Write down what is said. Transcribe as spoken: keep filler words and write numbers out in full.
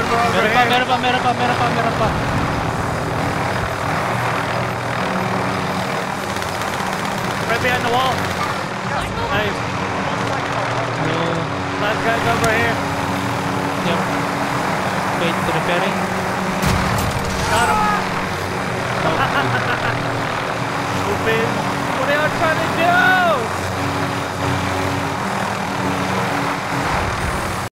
over Meron pa, here. meron pa, meron pa, meron pa, meron pa. Right behind the wall. Nice. No. Last guy's over here. Yep. Wait, repairing.